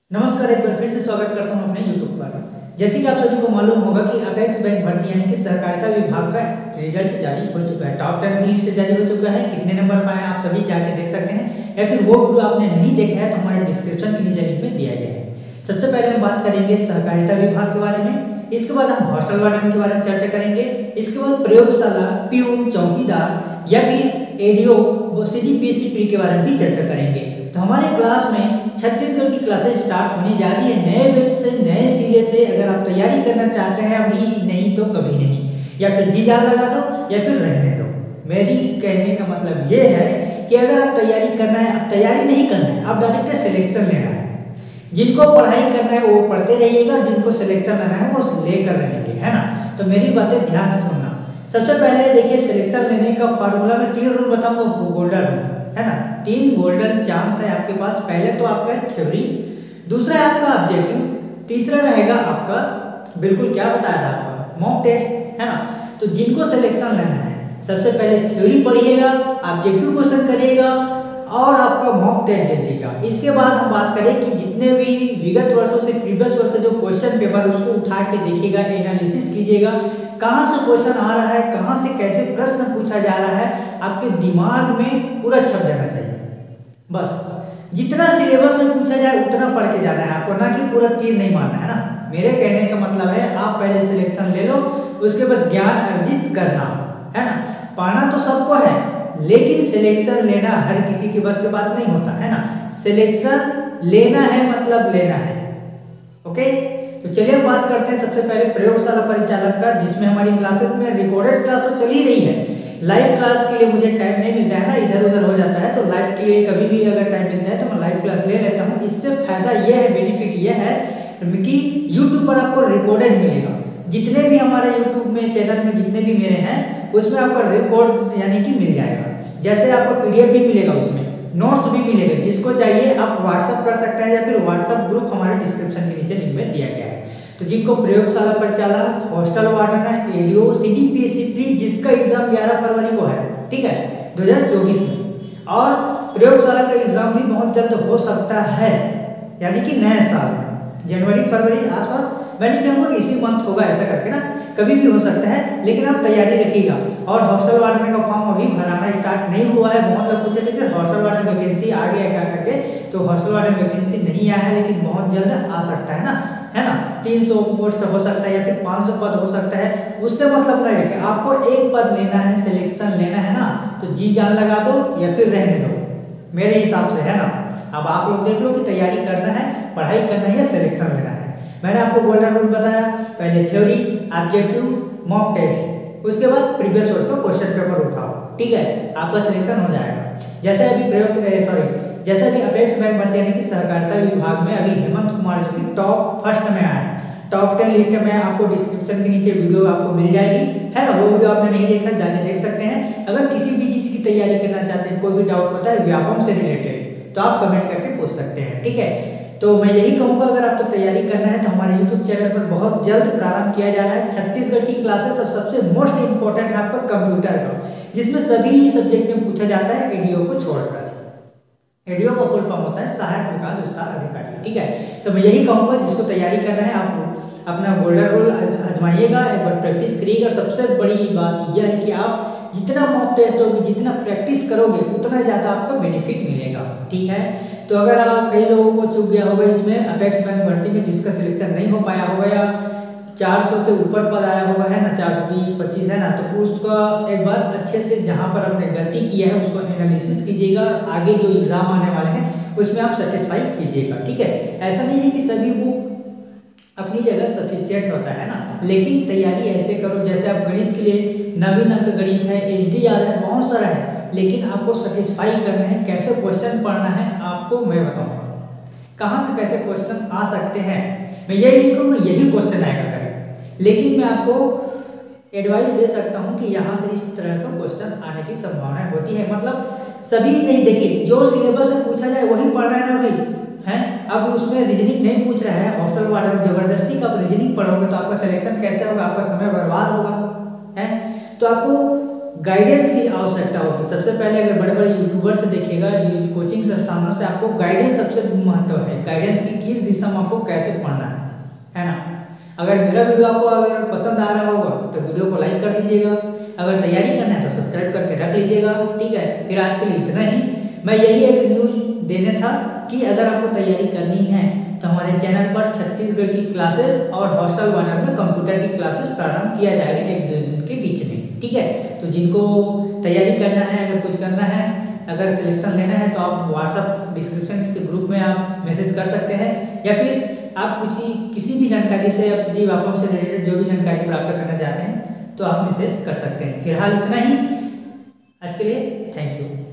नमस्कार, एक बार फिर से स्वागत करता हूं अपने YouTube पर। जैसे कि आप सभी को मालूम होगा कि अपेक्स बैंक भर्ती यानी कि सहकारिता विभाग का रिजल्ट जारी हो चुका है। टॉप 10 की लिस्ट जारी हो चुका है। कितने नंबर पाए आप सभी जाके देख सकते हैं, या फिर वो वीडियो आपने नहीं देखा है तो हमारे डिस्क्रिप्शन के नीचे लिंक में दिया गया है। सबसे पहले हम बात करेंगे सहकारिता विभाग के बारे में, इसके बाद हम हॉस्टल वार्डन के बारे में चर्चा करेंगे, इसके बाद प्रयोगशाला, प्यून, चौकीदार या फिर एडीओ सीजीपीएससी प्री के बारे में भी चर्चा करेंगे। तो हमारे क्लास में छत्तीसगढ़ की क्लासेस स्टार्ट होने जा रही है नए बैच से, नए सिरे से। अगर आप तैयारी करना चाहते हैं अभी नहीं तो कभी नहीं, या फिर जी जान लगा दो या फिर रहने दो। मेरी कहने का मतलब ये है कि अगर आप तैयारी करना है, आप तैयारी नहीं करना है, आप डायरेक्ट सिलेक्शन लेना है। जिनको पढ़ाई करना है वो पढ़ते रहिएगा, जिनको सिलेक्शन लेना है वो लेकर रहेंगे, है ना। तो मेरी बातें ध्यान से सुनना। सबसे पहले देखिए, सिलेक्शन लेने का फार्मूला में 3 रूल बताऊंगा, गोल्डन रूल, है ना। 3 गोल्डन चांस है आपके पास। पहले तो आपका थ्योरी, दूसरा है आपका ऑब्जेक्टिव, तीसरा रहेगा आपका बिल्कुल क्या बताया था आपका मॉक टेस्ट, है ना। तो जिनको सिलेक्शन लेना है सबसे पहले थ्योरी पढ़िएगा, ऑब्जेक्टिव क्वेश्चन करिएगा और आपका मॉक टेस्ट दीजिएगा। इसके बाद हम बात करें कि जितने भी विगत वर्षों से प्रीवियस वर्ष का जो क्वेश्चन पेपर उसको उठा के देखिएगा, एनालिसिस कीजिएगा, कहाँ से क्वेश्चन आ रहा है, कहाँ से कैसे प्रश्न पूछा जा रहा है, आपके दिमाग में पूरा छप जाना चाहिए। बस जितना सिलेबस में पूछा जाए उतना पढ़ के जाना है आपको, ना कि पूरा तीर नहीं मारना है ना। मेरे कहने का मतलब है आप पहले सिलेक्शन ले लो, उसके बाद ज्ञान अर्जित करना, है ना। पढ़ना तो सबको है, लेकिन सिलेक्शन लेना हर किसी के बस की बात नहीं होता, है ना। सिलेक्शन लेना है मतलब लेना है, ओके। तो चलिए हम बात करते हैं सबसे पहले प्रयोगशाला परिचालक का, जिसमें हमारी क्लासेस में रिकॉर्डेड क्लास तो चल ही रही है। लाइव क्लास के लिए मुझे टाइम नहीं मिलता है ना, इधर उधर हो जाता है, तो लाइव के लिए कभी भी अगर टाइम मिलता है तो मैं लाइव क्लास ले लेता हूँ। इससे फायदा ये है, बेनिफिट ये है कि यूट्यूब पर आपको रिकॉर्डेड मिलेगा। जितने भी हमारे यूट्यूब में चैनल में जितने भी मेरे हैं उसमें आपका रिकॉर्ड यानी कि मिल जाएगा। जैसे आपको पीडीएफ भी मिलेगा, उसमें नोट्स भी मिलेगा। जिसको चाहिए आप व्हाट्सअप कर सकते हैं, या फिर व्हाट्सअप ग्रुप हमारे डिस्क्रिप्शन के नीचे लिंक में दिया गया है। तो जिनको प्रयोगशाला परिचालक, hostel warden, ADO, CGPSC pre, जिसका एग्जाम 11 फरवरी को है, ठीक है, 2024 में, और प्रयोगशाला का एग्जाम भी बहुत जल्द हो सकता है, यानी कि नए साल में जनवरी फरवरी आसपास। मैं नहीं कहूँगा कि इसी मंथ होगा ऐसा करके ना, कभी भी हो सकता है, लेकिन आप तैयारी रखिएगा। और हॉस्टल वार्डन का फॉर्म अभी भराना स्टार्ट नहीं हुआ है। बहुत लोग पूछे थे कि हॉस्टल वार्डन वैकेंसी आ गया क्या करके, तो हॉस्टल वार्डन वैकेंसी नहीं आया है, लेकिन बहुत जल्द आ सकता है ना, है ना। 300 पोस्ट हो सकता है या फिर 500 पद हो सकता है, उससे मतलब नहीं रखें। आपको एक पद लेना है, सिलेक्शन लेना है ना, तो जी जान लगा दो या फिर रहने दो, मेरे हिसाब से, है ना। अब आप लोग देख लो कि तैयारी करना है, पढ़ाई करना है या सिलेक्शन लेना है। मैंने आपको गोल्डन रूल बताया, पहले थ्योरी, ऑब्जेक्टिव, मॉक टेस्ट, उसके बाद प्रीवियस वर्ष का क्वेश्चन पेपर उठाओ, ठीक है, आपका सिलेक्शन हो जाएगा। जैसे अभी जैसे अभी अपेक्स बैंक भर्ती यानी कि सहकारिता विभाग में अभी हेमंत कुमार जो कि टॉप फर्स्ट में आए, टॉप 10 लिस्ट में, आपको डिस्क्रिप्शन के नीचे वीडियो आपको मिल जाएगी, है ना। वो वीडियो आपने नहीं देखा, जाके देख सकते हैं। अगर किसी भी चीज़ की तैयारी करना चाहते हैं, कोई भी डाउट होता है व्यापम से रिलेटेड, तो आप कमेंट करके पूछ सकते हैं, ठीक है। तो मैं यही कहूँगा, अगर आपको तैयारी करना है तो हमारे YouTube चैनल पर बहुत जल्द प्रारंभ किया जा रहा है छत्तीसगढ़ की क्लासेस। और सबसे मोस्ट इंपॉर्टेंट है आपका कंप्यूटर का, जिसमें सभी सब्जेक्ट में पूछा जाता है एडीओ को छोड़कर। एडीओ का फुल फॉर्म होता है सहायक विकास विस्तार अधिकारी, ठीक है। तो मैं यही कहूँगा, जिसको तैयारी करना है आप अपना गोल्डन रूल आजमाइएगा, एक बार प्रैक्टिस करिएगा। सबसे बड़ी बात यह है कि आप जितना मॉक टेस्ट होगी, जितना प्रैक्टिस करोगे, उतना ज़्यादा आपको बेनिफिट मिलेगा, ठीक है। तो अगर आप कई लोगों को चूक गया होगा इसमें अपेक्स बैंक भर्ती में, जिसका सिलेक्शन नहीं हो पाया होगा या 400 से ऊपर पद आया होगा, है ना, 420-25, है ना, तो उसका एक बार अच्छे से जहाँ पर आपने गलती किया है उसको एनालिसिस कीजिएगा। आगे जो एग्जाम आने वाले हैं उसमें आप सेटिस्फाई कीजिएगा, ठीक है। ऐसा नहीं है कि सभी बुक अपनी जगह सफिशिएंट होता है ना, लेकिन तैयारी ऐसे करो जैसे आप गणित के लिए नवीन अंक गणित है, एचडीआर है, बहुत सारा है, लेकिन आपको सेटिस्फाई करना है। कैसे क्वेश्चन पढ़ना है आपको मैं बताऊंगा, कहाँ से कैसे क्वेश्चन आ सकते हैं। मैं यही नहीं कहूँगा यही क्वेश्चन आएगा करें, लेकिन मैं आपको एडवाइस दे सकता हूँ कि यहाँ से इस तरह का क्वेश्चन आने की संभावना होती है। मतलब सभी नहीं, देखिए जो सिलेबस में पूछा जाए वही पढ़ना है ना भाई, है। अब उसमें रीजनिंग नहीं पूछ रहा है, हॉस्टल वार्डन जबरदस्ती का आप रीजनिंग पढ़ोगे तो आपका सिलेक्शन कैसे होगा, आपका समय बर्बाद होगा, है। तो आपको गाइडेंस की आवश्यकता होगी। सबसे पहले अगर बड़े बड़े यूट्यूबर से देखिएगा, कोचिंग संस्थानों से आपको गाइडेंस सबसे महत्व है। गाइडेंस की किस दिशा में आपको कैसे पढ़ना है ना। अगर मेरा वीडियो आपको अगर पसंद आ रहा होगा तो वीडियो को लाइक कर दीजिएगा। अगर तैयारी करना है तो सब्सक्राइब करके रख लीजिएगा। ठीक है, फिर आज के लिए इतना ही। मैं यही एक न्यूज देने था कि अगर आपको तैयारी करनी है तो हमारे चैनल पर छत्तीसगढ़ की क्लासेस और हॉस्टल वार्डन में कंप्यूटर की क्लासेस प्रारंभ किया जाएगा 1-2 दिन के बीच में। ठीक है, तो जिनको तैयारी करना है, अगर कुछ करना है, अगर सिलेक्शन लेना है तो आप व्हाट्सएप डिस्क्रिप्शन के ग्रुप में आप मैसेज कर सकते हैं, या फिर आप किसी भी जानकारी से, आप सीधी वापम से रिलेटेड जो भी जानकारी प्राप्त करना चाहते हैं तो आप मैसेज कर सकते हैं। फिलहाल इतना ही आज के लिए, थैंक यू।